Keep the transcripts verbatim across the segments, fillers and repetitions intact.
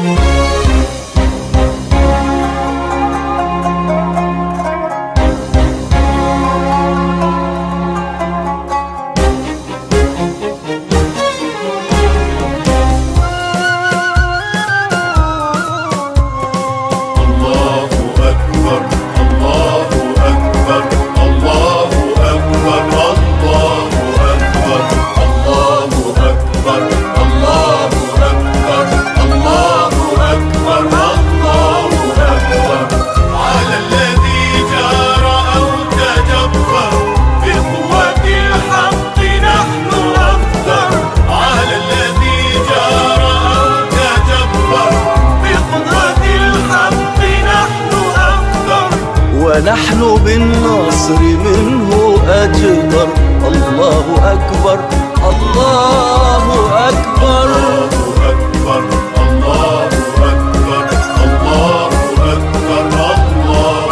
ونحن بالنصر منه أجدر. الله أكبر الله أكبر الله أكبر الله أكبر الله أكبر الله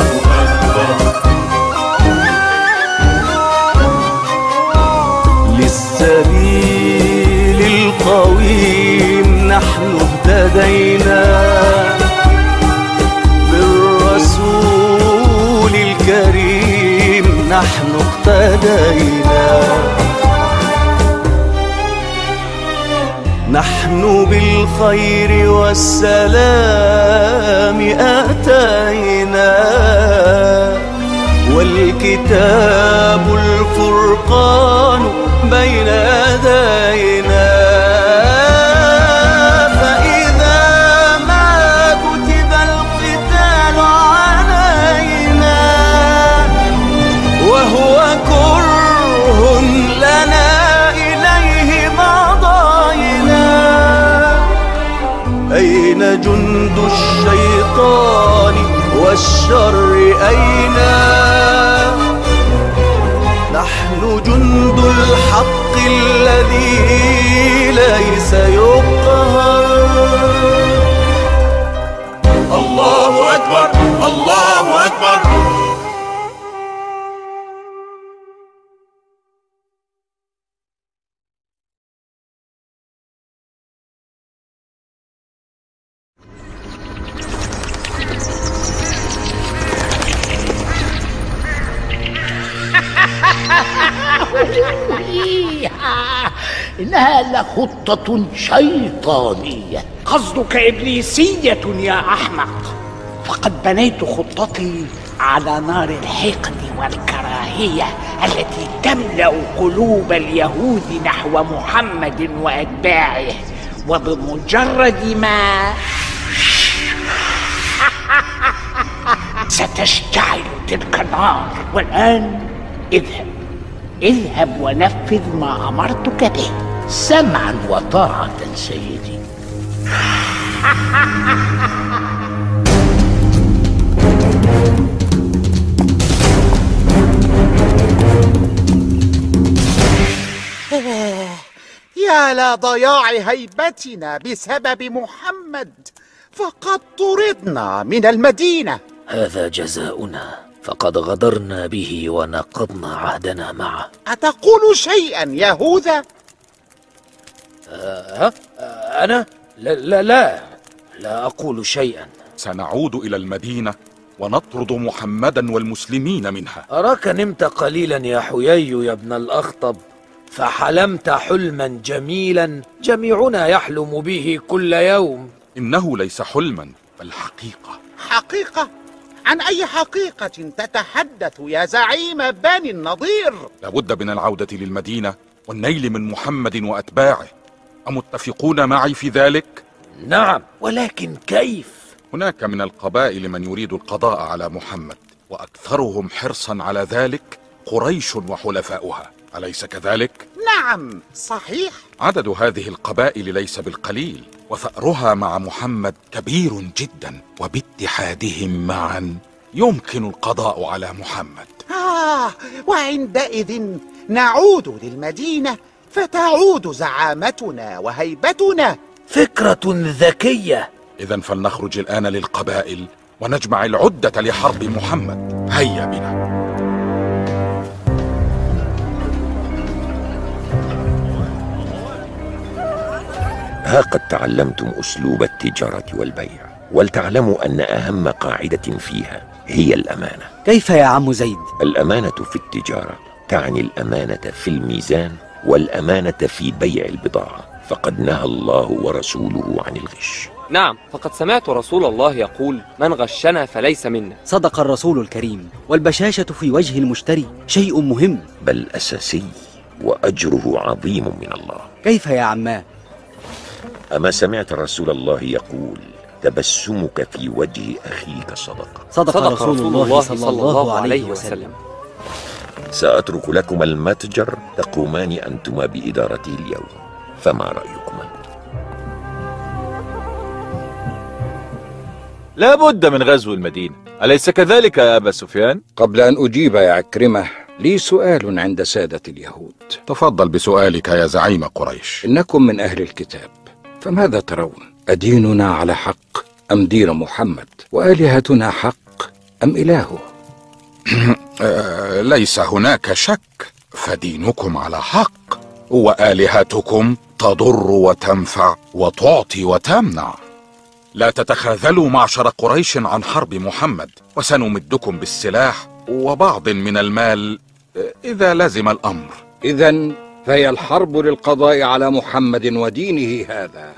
أكبر. للسبيل القويم نحن اهتدينا، بالرسول الكريم نحن اقتدينا، نحن بالخير والسلام أتينا، والكتاب الفرقان بين يدينا. فإذا ما كتب القتال علينا وهو كره لنا إليه مضينا، أين جند الشيطان والشر أين؟ نحن جند الحق الذي ليس يقهر. الله أكبر الله أكبر. إنها لخطة شيطانية. قصدك إبليسية يا أحمق. فقد بنيت خطتي على نار الحقد والكراهية التي تملأ قلوب اليهود نحو محمد وأتباعه، وبمجرد ما ستشتعل تلك النار. والآن اذهب اذهب ونفذ ما أمرتك به. سمعا وطاعة سيدي. يا لضياع هيبتنا بسبب محمد، فقد طردنا من المدينة. هذا جزاؤنا، فقد غدرنا به ونقضنا عهدنا معه. أتقول شيئا يهوذا؟ أه أه أنا؟ لا, لا لا لا أقول شيئا. سنعود إلى المدينة ونطرد محمدا والمسلمين منها. أراك نمت قليلا يا حيي يا ابن الأخطب، فحلمت حلما جميلا جميعنا يحلم به كل يوم. إنه ليس حلما بل حقيقة. حقيقة؟ عن أي حقيقة تتحدث يا زعيم بني النضير؟ لابد من العودة للمدينة والنيل من محمد وأتباعه. أمتفقون معي في ذلك؟ نعم، ولكن كيف؟ هناك من القبائل من يريد القضاء على محمد، وأكثرهم حرصا على ذلك قريش وحلفاؤها، أليس كذلك؟ نعم صحيح. عدد هذه القبائل ليس بالقليل، وثأرها مع محمد كبير جدا، وباتحادهم معا يمكن القضاء على محمد. آه، وعندئذ نعود للمدينة فتعود زعامتنا وهيبتنا. فكرة ذكية. إذن فلنخرج الآن للقبائل ونجمع العدة لحرب محمد. هيا بنا. ها قد تعلمتم أسلوب التجارة والبيع، ولتعلموا أن أهم قاعدة فيها هي الأمانة. كيف يا عم زيد؟ الأمانة في التجارة تعني الأمانة في الميزان والأمانة في بيع البضاعة، فقد نهى الله ورسوله عن الغش. نعم، فقد سمعت رسول الله يقول: من غشنا فليس منا. صدق الرسول الكريم، والبشاشة في وجه المشتري شيء مهم، بل أساسي، وأجره عظيم من الله. كيف يا عماه؟ أما سمعت رسول الله يقول: تبسمك في وجه أخيك صدقة. صدق, صدق رسول, رسول الله صلى الله عليه وسلم. سأترك لكم المتجر تقومان أنتما بإدارته اليوم، فما رأيكما؟ لا بد من غزو المدينة، أليس كذلك يا أبا سفيان؟ قبل أن أجيب يا عكرمة، لي سؤال عند سادة اليهود. تفضل بسؤالك يا زعيم قريش. إنكم من أهل الكتاب، فماذا ترون؟ أديننا على حق أم دين محمد؟ وآلهتنا حق أم إلهه؟ ليس هناك شك، فدينكم على حق، وآلهتكم تضر وتنفع وتعطي وتمنع. لا تتخاذلوا معشر قريش عن حرب محمد، وسنمدكم بالسلاح وبعض من المال إذا لزم الأمر. إذن فهي الحرب للقضاء على محمد ودينه هذا.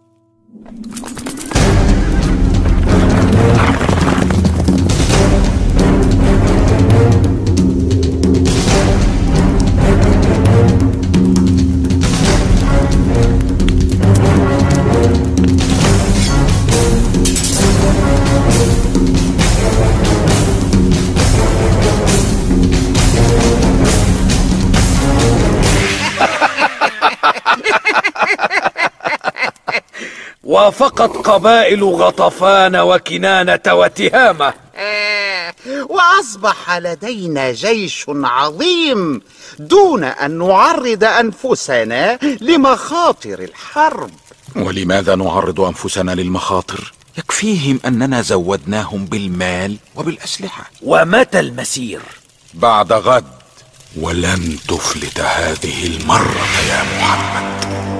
وافقت قبائل غطفان وكنانة وتهامة، آه وأصبح لدينا جيش عظيم دون أن نعرض أنفسنا لمخاطر الحرب. ولماذا نعرض أنفسنا للمخاطر؟ يكفيهم أننا زودناهم بالمال وبالأسلحة. ومتى المسير؟ بعد غد، ولن تفلت هذه المرة يا محمد.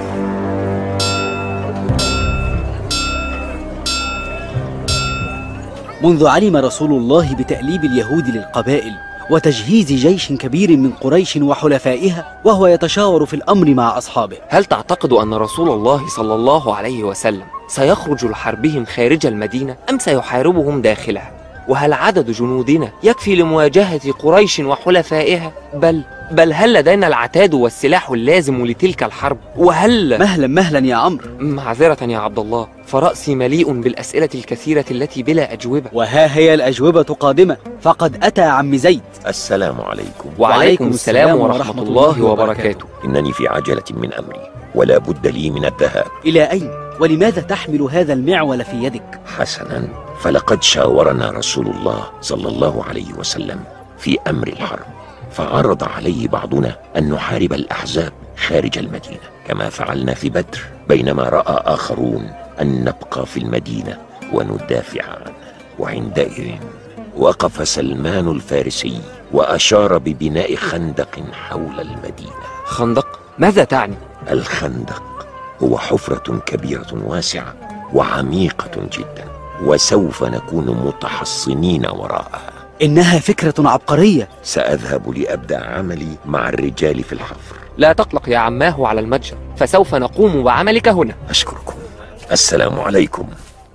منذ علم رسول الله بتأليب اليهود للقبائل وتجهيز جيش كبير من قريش وحلفائها، وهو يتشاور في الأمر مع أصحابه، هل تعتقد أن رسول الله صلى الله عليه وسلم سيخرج لحربهم خارج المدينة أم سيحاربهم داخلها؟ وهل عدد جنودنا يكفي لمواجهة قريش وحلفائها؟ بل بل هل لدينا العتاد والسلاح اللازم لتلك الحرب؟ وهل مهلا مهلا يا عمرو. معذرة يا عبد الله، فرأسي مليء بالأسئلة الكثيرة التي بلا أجوبة. وها هي الأجوبة قادمة، فقد أتى عم زيد. السلام عليكم. وعليكم السلام ورحمة الله وبركاته. إنني في عجلة من أمري، ولا بد لي من الذهاب. إلى أين؟ ولماذا تحمل هذا المعول في يدك؟ حسنا، فلقد شاورنا رسول الله صلى الله عليه وسلم في أمر الحرب، فعرض عليه بعضنا أن نحارب الأحزاب خارج المدينة كما فعلنا في بدر، بينما رأى آخرون أن نبقى في المدينة وندافع عنها. وعندئذ وقف سلمان الفارسي وأشار ببناء خندق حول المدينة. خندق؟ ماذا تعني؟ الخندق هو حفرة كبيرة واسعة وعميقة جدا، وسوف نكون متحصنين وراءها. إنها فكرة عبقرية. سأذهب لأبدأ عملي مع الرجال في الحفر. لا تقلق يا عماه على المتجر، فسوف نقوم بعملك هنا. أشكركم. السلام عليكم.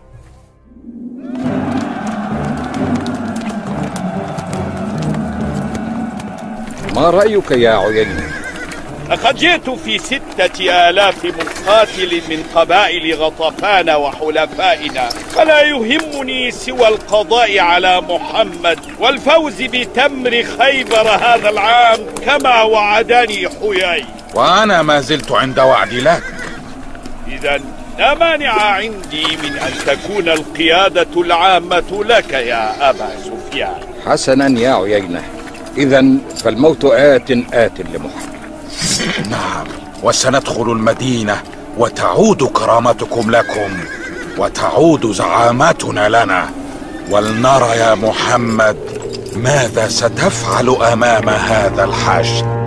ما رأيك يا عيينة؟ لقد جئت في ستة آلاف مقاتل من قبائل غطفان وحلفائنا، فلا يهمني سوى القضاء على محمد والفوز بتمر خيبر هذا العام كما وعدني حيي. وأنا ما زلت عند وعدي لك. إذن لا مانع عندي من أن تكون القيادة العامة لك يا أبا سفيان. حسنا يا عيينة، إذن فالموت آت آت لمحمد. نعم، وسندخل المدينة وتعود كرامتكم لكم وتعود زعامتنا لنا، ولنرى يا محمد ماذا ستفعل أمام هذا الحشد.